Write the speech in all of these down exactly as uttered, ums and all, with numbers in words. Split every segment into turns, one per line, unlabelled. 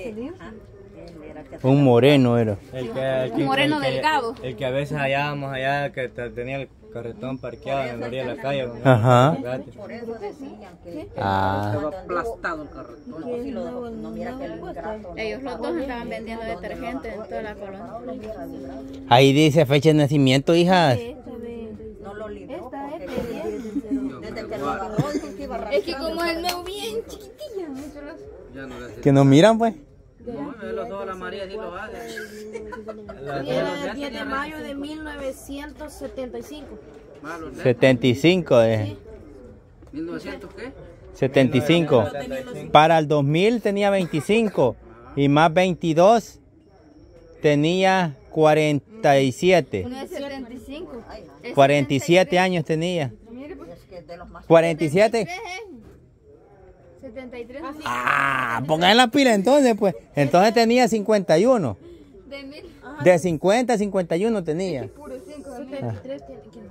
Un moreno era.
El que, el que,
Un moreno
el que,
delgado.
El que a veces hallábamos allá, que tenía el carretón parqueado en la orilla de la calle.
Ajá.
Por eso decían que
Ah.
estaba aplastado el carretón. No, si lo, no mira que el ingrato.
Ellos los dos estaban vendiendo detergente en toda la colonia.
Ahí dice fecha de nacimiento, hijas.
No lo libró porque desde que lo agarró dijo que iba a
Es que como él me bien chiquitilla.
Que nos miran, pues.
No, los dos, la María sí lo hace.
Era el diez de mayo de mil novecientos setenta y cinco.
setenta y cinco, eh.
¿mil novecientos qué?
setenta y cinco. Para el dos mil tenía veinticinco. Y más veintidós tenía cuarenta y siete.
No es setenta y cinco.
cuarenta y siete años tenía.
Es que de los más
cuarenta y siete.
setenta y tres.
Ah, pongan la pila entonces, pues. Entonces tenía cincuenta y uno.
De mil.
De cincuenta a cincuenta y uno tenía.
Puro cinco.
setenta y tres tiene que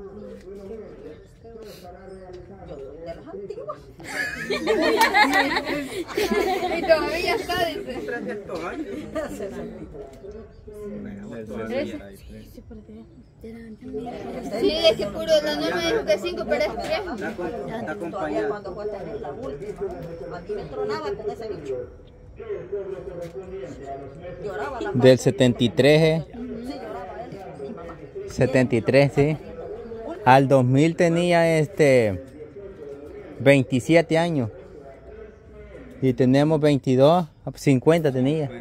de las antiguas.
Y todavía está, dice. Sí, es que puro, no, no me dijo que cinco, pero es tres.
Todavía cuando fue a tener la última, a mí me tronaba con ese bicho. Lloraba la
Del setenta y tres, eh.
Sí, lloraba él, mi mamá.
setenta y tres, sí. Al dos mil tenía este veintisiete años. Y tenemos veintidós, cincuenta tenía.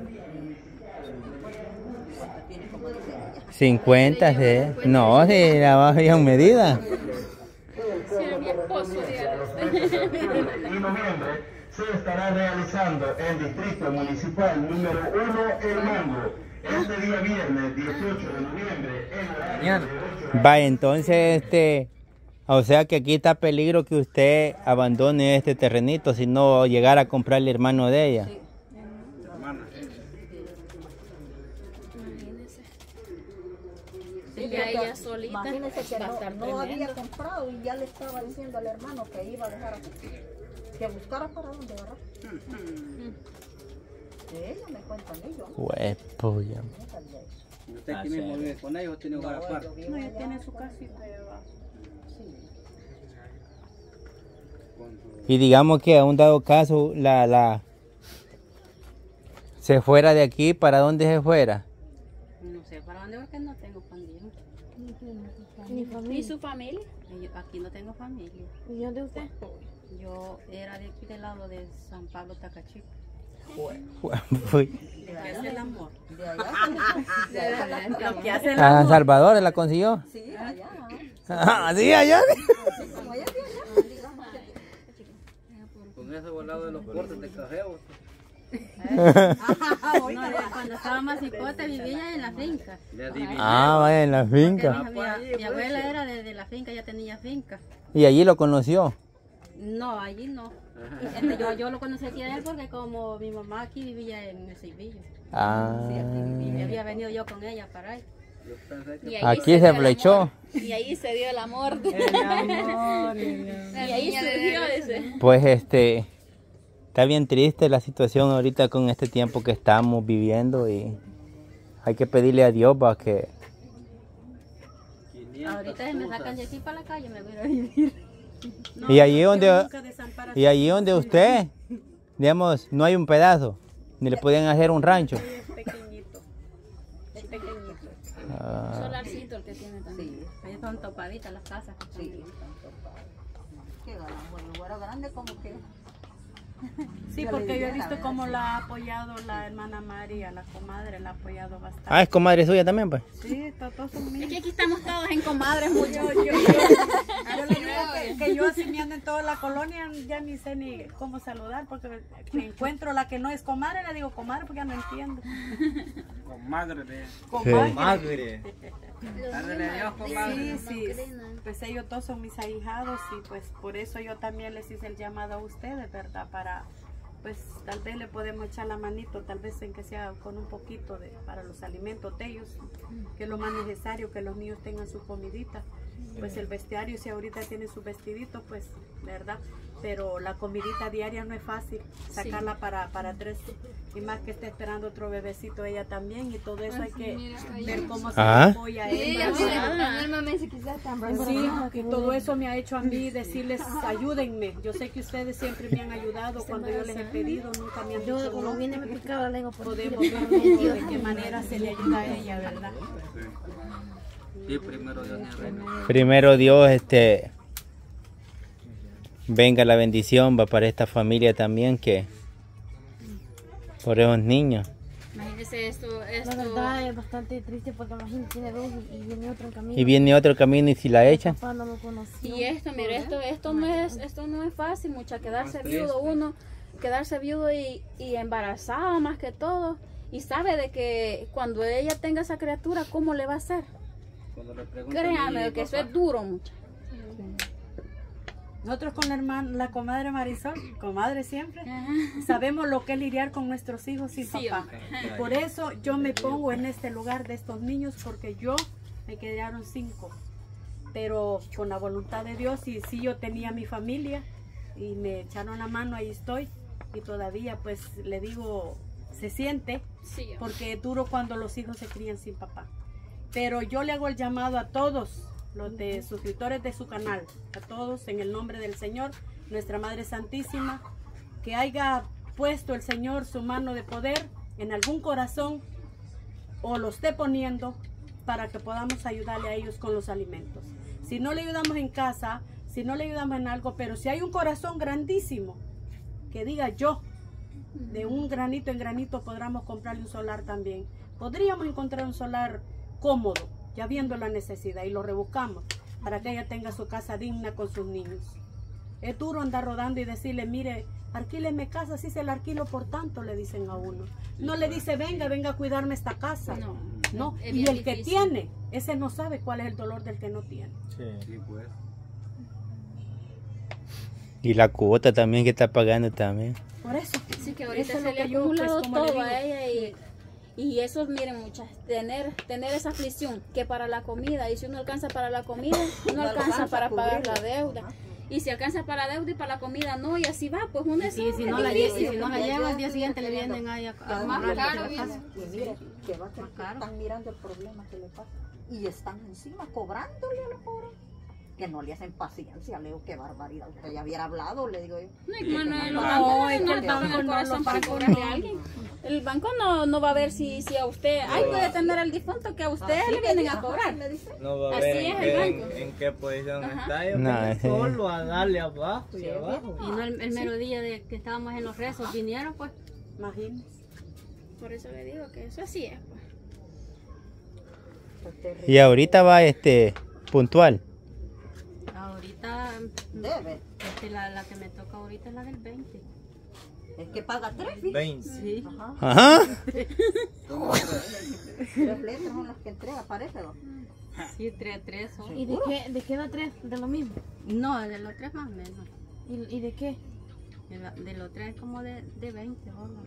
cincuenta, sí. No, sí, la baja en medida.
Mi esposo,
En noviembre se estará realizando el distrito municipal número uno El Mango. Este día viernes dieciocho de noviembre en horario de ocho.
Va, entonces, este, o sea que aquí está peligro que usted abandone este terrenito si no llegara a comprar el hermano de ella.
Y ya ella solita
Imagínese que
va a estar
no, no había
tremendo.
comprado y ya le estaba diciendo al hermano que iba a dejar así. Que buscara para dónde, ¿verdad? De ella me cuentan ellos. ¿No?
Huepo, ya.
¿Usted aquí mismo vive con ellos o tiene hogar aparte?
No, ella tiene su casita de abajo.
Y digamos que a un dado caso la, la se fuera de aquí, ¿para dónde se fuera?
No sé para dónde porque no tengo familia.
Ni familia.
¿Y su familia?
Y yo aquí no tengo familia.
¿Y dónde usted?
Yo era de aquí del lado de San Pablo, Tacachico.
Fui
Lo que hace el amor.
De allá. De allá.
Lo que hace el
a
amor.
Salvador, ¿la consiguió?
Sí, allá.
Ah, sí, allá.
Así como ella de allá. Digamos que
Con ese volado de los cortes de cajeo.
No, yo cuando estaba más cipote vivía en la finca.
Le adiviné.
Ah, vaya, en la
Porque
finca.
Mi, mi abuela era de, de la finca, ya tenía finca.
Y allí lo conoció.
No, allí no. Este, yo, yo lo conocí aquí a él porque como mi mamá aquí vivía en el Civillo.
Ah,
Y había venido yo con ella para ahí.
Y ahí
aquí
dio
se
el
flechó.
amor. Y ahí se dio el amor.
El amor, el amor.
Y ahí surgió ese.
Pues este, está bien triste la situación ahorita con este tiempo que estamos viviendo y hay que pedirle a Dios para que...
Ahorita si me sacan de aquí para la calle me voy a ir a vivir.
No,
Y allí
yo
donde,
nunca desamparo.
y allí donde usted, digamos, no hay un pedazo, ni le pueden hacer un rancho.
Es pequeñito. Es pequeñito.
Ah,
Solarcito el que tiene también.
Ahí son topaditas las casas.
sí. Qué ganas. Bueno, lugar grande como que.
Sí, porque yo he visto cómo la ha apoyado la hermana María, la comadre, la ha apoyado bastante.
ah, es comadre suya también, pues.
Sí, to- todos son
Es
míos.
que aquí estamos todos en comadres mucho.
Yo, yo, yo, yo le digo que, que yo así me ando en toda la colonia, ya ni sé ni cómo saludar, porque si encuentro la que no es comadre, le digo comadre porque ya no entiendo.
Con madre de...
Comadre.
Madre. Dale a Dios, comadre.
Sí, sí, pues ellos todos son mis ahijados y pues por eso yo también les hice el llamado a ustedes, ¿verdad? Para, pues tal vez le podemos echar la manito, tal vez en que sea con un poquito de, para los alimentos de ellos, que es lo más necesario, que los niños tengan su comidita. pues el vestuario, si ahorita tienen su vestidito, pues, ¿verdad? Pero la comidita diaria no es fácil, sacarla sí. para, para tres, y más que esté esperando otro bebecito ella también, y todo eso hay que ver cómo se
¿Ah?
apoya a ella. Sí, y todo eso me ha hecho a mí decirles, ayúdenme. Yo sé que ustedes siempre me han ayudado cuando yo les he pedido, nunca me han dicho no. Podemos ver de qué manera se le ayuda a ella, ¿verdad?
Sí, primero Dios,
primero Dios, este, venga la bendición, va para esta familia también, que por esos niños.
Imagínese esto, esto.
La verdad es bastante triste porque imagínate, tiene dos y, y viene otro camino.
Y viene otro camino y si la echan.
Papá no me conoció.
Y esto, mire, esto, esto no es, esto no es fácil, mucha, quedarse viudo uno, quedarse viudo y, y embarazada más que todo. Y sabe de que cuando ella tenga esa criatura, ¿cómo le va a hacer? Créame que eso es duro, mucha.
Nosotros con la hermana, la comadre Marisol, comadre siempre, sabemos lo que es lidiar con nuestros hijos sin sí, papá. Y por eso yo me pongo en este lugar de estos niños, porque yo me quedaron cinco. Pero con la voluntad de Dios, y sí yo tenía mi familia, y me echaron la mano, ahí estoy. Y todavía pues le digo, se siente, sí, porque es duro cuando los hijos se crían sin papá. Pero yo le hago el llamado a todos los de suscriptores de su canal, a todos en el nombre del Señor, nuestra Madre Santísima, que haya puesto el Señor su mano de poder en algún corazón o lo esté poniendo para que podamos ayudarle a ellos con los alimentos. Si no le ayudamos en casa, si no le ayudamos en algo, pero si hay un corazón grandísimo que diga yo, de un granito en granito podríamos comprarle un solar también. Podríamos encontrar un solar cómodo, ya viendo la necesidad, y lo rebuscamos para que ella tenga su casa digna con sus niños. Es duro andar rodando y decirle, mire, alquíleme casa, si se la alquilo por tanto, le dicen a uno. No le dice, venga, venga a cuidarme esta casa. No, no. Y el que tiene, ese no sabe cuál es el dolor del que no tiene.
Sí, sí, pues.
Y la cuota también que está pagando también.
Por eso.
Sí, que ahorita se le ha acumulado todo a ella y... Y eso, miren, muchas, tener, tener esa aflicción que para la comida, y si uno alcanza para la comida, no alcanza para pagar la deuda. Y si alcanza para la deuda y para la comida no, y así va, pues uno es
y si no la lleva, si no la lleva, al día siguiente le vienen ahí a
más caro. Y mire, que va a ser que están mirando el problema que le pasa. Y están encima cobrándole a los pobres. Que no le hacen paciencia, le digo, qué barbaridad. Usted ya hubiera hablado, le digo yo.
No, y como no, los bancos no le pagan el corazón para cobrarle a alguien. El banco no, no va a ver si, si a usted, ay, puede tener el difunto que a usted le vienen a cobrar.
No va a
Así
ver
es
en,
el
qué,
banco.
En, en qué posición
Ajá.
está ella,
No,
no, solo a darle abajo y
sí,
abajo.
Y no el, el mero día de que estábamos en los rezos, vinieron pues.
Imagínense.
Por eso le digo que eso así es pues.
Y ahorita va este puntual.
Ahorita
debe.
Este, la, la que me toca ahorita es la del veinte.
Es que paga tres,
veinte.
Sí.
Ajá.
Ajá.
Tres letras son las que entrega, parece. ¿No?
Sí, tres, tres son.
¿Y de qué, de qué da tres? ¿De lo mismo?
No, de los tres más o menos.
¿Y, y de qué?
De, la, de los tres como de, de veinte dólares.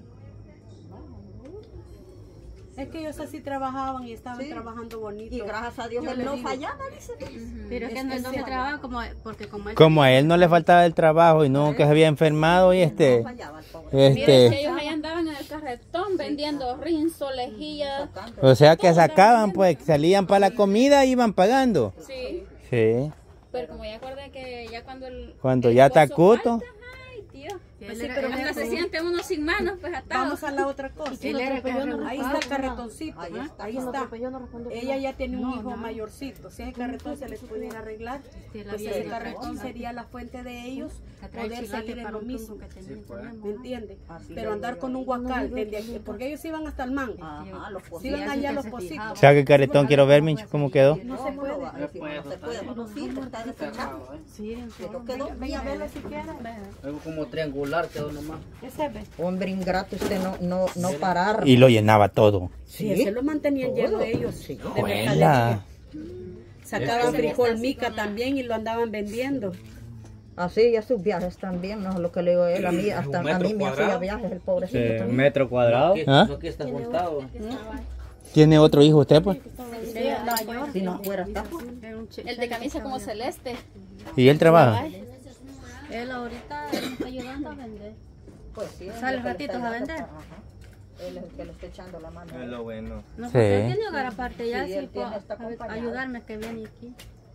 Es que ellos así trabajaban y estaban
sí.
trabajando bonito.
Y gracias a Dios
yo
él no
digo,
fallaba, dice.
Uh-huh. Pero es que no, no se trabaja como, porque como él...
Como a él no le faltaba el trabajo y nunca se había enfermado y este...
No fallaba el pobre.
este
Mira, que ellos ahí andaban en el carretón vendiendo rinzo, lejillas.
O sea que sacaban, pues, salían para la comida y iban pagando.
Sí.
Sí.
Pero como ya acordé que ya cuando el...
Cuando
el
ya está
esposo
cuto.
falta, ay, tío.
Pues sí,
Hasta
pero
se
pues,
siente uno sin manos, pues atado.
vamos a la otra cosa.
Él era el carretón.
Ahí está el carretoncito.
Ahí
¿eh?
está.
Ahí
Yo no
está.
atropelló, no respondió por
Ella
nada.
ya tiene un
No,
hijo
nada.
mayorcito. Si ese carretón se les pudiera arreglar,
Sí, la
pues
vida
ese
de
carretón
la
sería la fuente de ellos
Atrae
poder
chilate
salir en
para
lo
un
mismo.
tumbo que tenía,
pues.
tenemos.
¿Me entiendes?
Así
Pero
le
andar
digo
con
yo.
un guacal desde aquí, porque ellos iban hasta el man.
Ajá, los
Si
pocitos.
iban allá a los pocitos.
O sea que el carretón, quiero ver, Mincho, cómo quedó.
No se puede.
No, no, no se puede, no sirve, está desechado.
Sí,
Pero quedó
ven a verlo si quieres.
Algo como triangular quedó nomás.
Ese ve.
Hombre ingrato, usted no, no, no parar.
Y lo llenaba todo.
Sí, ese lo mantenían lleno de ellos.
Sí.
De
Juela.
mercadería. Sacaban frijol mica también y lo andaban vendiendo.
Así, y a sus viajes también, no es lo que le digo a él, a mí, hasta a mí me hacía viajes el pobrecito
Sí,
también.
metro cuadrado.
Aquí,
¿Ah?
aquí está juntado.
¿Tiene otro hijo usted, pues?
Si no fuera está.
El de camisa como celeste.
¿Y él trabaja?
Él ahorita me está ayudando a vender.
Pues sí.
Sale
es el que le
ratitos
está
a
dando-
vender.
ajá. Él es el que le está echando la mano.
Es lo bueno.
No,
Sí.
porque él tiene hogar aparte ya,
Sí,
sí,
él tiene,
puedo
está
a-
acompañado.
ayudarme que viene aquí.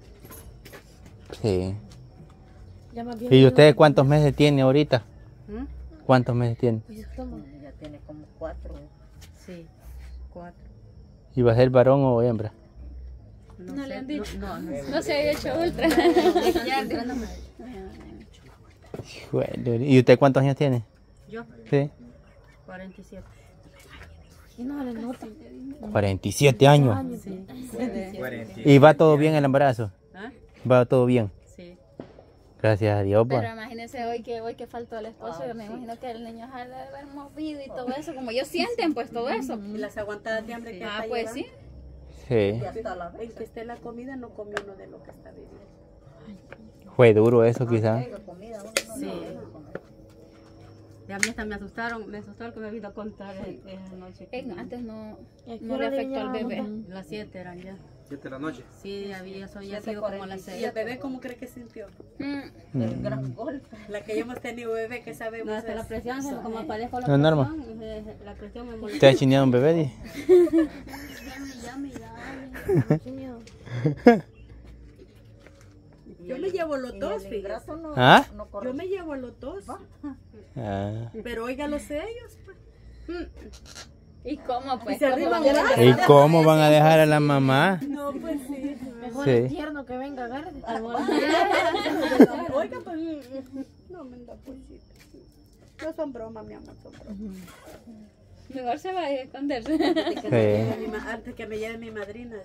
Sí.
Ya más bien
¿Y
yo-
usted cuántos meses tiene ahorita?
¿Mm?
¿Cuántos meses tiene?
Pues, toma.
Ya tiene como cuatro.
Sí, cuatro.
¿Y va a ser varón o hembra?
No,
No
sé,
le han dicho.
No, no, no.
No se había hecho ultra.
Bueno, ¿y usted cuántos años tiene?
Yo,
Sí.
cuarenta y siete. Y no le nota.
cuarenta y siete años.
Sí.
¿Y va todo bien el embarazo?
¿Ah?
Va todo bien.
Sí.
Gracias a Dios,
Pero
pues.
imagínense hoy que hoy que faltó el esposo, yo me imagino que el niño jala de haber movido y todo eso, como ellos sienten pues todo eso.
Y las aguantadas de hambre que
Ah,
está
pues
llevando.
sí.
Sí.
Ya está la
El que esté la comida no come uno de lo que está viviendo.
Fue duro eso, quizás.
Llega comida, uno no
Sí.
le llega comer.
Y a mí hasta me asustaron, me asustó el que me vino a contar eh, esa noche.
Eh, no, antes no,
¿Y a qué
no
hora
le afectó al
venía,
bebé.
mamá? Las siete eran ya.
siete de la noche.
Sí, había, eso había
siete
sido como las
¿Y
seis.
el bebé cómo cree que sintió?
Mm.
El gran golpe.
La que ya hemos tenido bebé que sabemos.
No, hasta la
es-
presión, se- como aparezco la
No, Norma.
presión, eh, la presión me molestó.
¿Usted ha chineado un bebé? Di?
Yo me llevo los
Y
dos,
el
fíjate.
ingrato no,
¿Ah?
no corre.
Yo me llevo los dos.
Ah.
Pero oiga los sellos. Pues.
¿Y cómo pues?
Y se
¿Cómo
arriban
van a
más.
dejar?
¿Y cómo van a dejar a la mamá?
No, pues sí.
Mejor
Sí.
el tierno que venga, agarre.
Oiga, pues. No me da pollito. No son bromas, mi amor, son bromas.
Mejor se va a esconderse.
Sí.
Mi ma- Antes que me lleve mi madrina.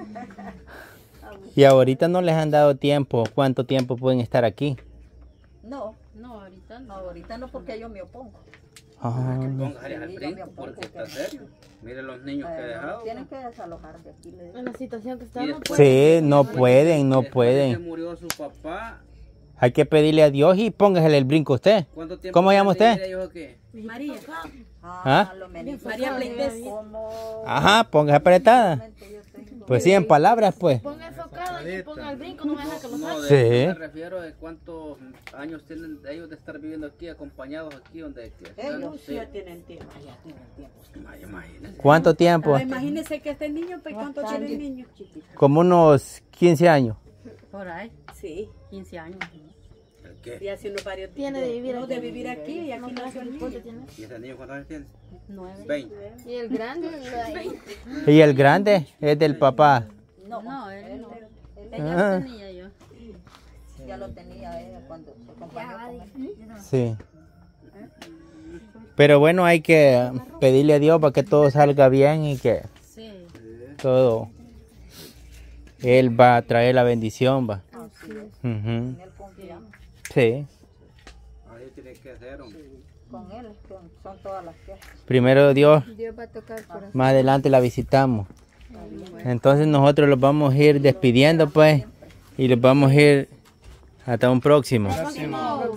Y ahorita no les han dado tiempo. ¿Cuánto tiempo pueden estar aquí?
No,
No, ahorita
no,
no.
ahorita no porque yo me opongo.
Ah.
Póngale al
Sí,
brinco
yo me
porque
opongo
está serio. Mire los niños que he
Eh,
dejado.
tienen que desalojar de aquí. Le digo.
En la situación que
Y
estamos,
después-
pues.
Sí, no pueden, no
Después de que
pueden.
murió su papá.
Hay que pedirle a Dios y póngasele el brinco a usted.
¿Cuánto tiempo
¿Cómo llama
tiene
usted?
de ellos o qué?
María.
¿Ah?
Ah, lo menos.
María Pleites.
Como...
Ajá, póngase apretada.
yo tengo-
Pues sí, en palabras, pues.
Ponga enfocada y ponga el brinco, no me deja que lo
No,
saque.
de
Sí.
eso me refiero de cuántos años tienen ellos de estar viviendo aquí, acompañados aquí donde que
Ellos
Sí, ya tienen tiempo.
ya tienen tiempo.
Ay, imagínense.
¿Cuánto tiempo?
Ah, imagínese que este niño, pues, ¿cuánto tiene el niño?
Como unos quince años.
Por ahí,
Sí,
quince años.
¿El qué?
y hace unos varios
Tiene de vivir
no,
aquí.
de vivir aquí y aquí nació el niño.
tiene?
¿Y ese niño cuántos años tiene?
Nueve.
veinte.
Y el grande,
Y el grande es del papá.
No,
no, él no.
él
Ella
Ah.
lo tenía yo.
ya lo tenía ella cuando se acompañó con él.
Sí. Pero bueno, hay que pedirle a Dios para que todo salga bien y que
Sí.
todo. Él va a traer la bendición, va. Ujú.
En él confiamos.
Sí.
Ahí tiene que hacer, hombre.
Con él son, son todas las que.
Primero Dios,
Dios va a tocar el corazón.
más adelante la visitamos. Entonces nosotros los vamos a ir despidiendo, pues, y los vamos a ir hasta un próximo.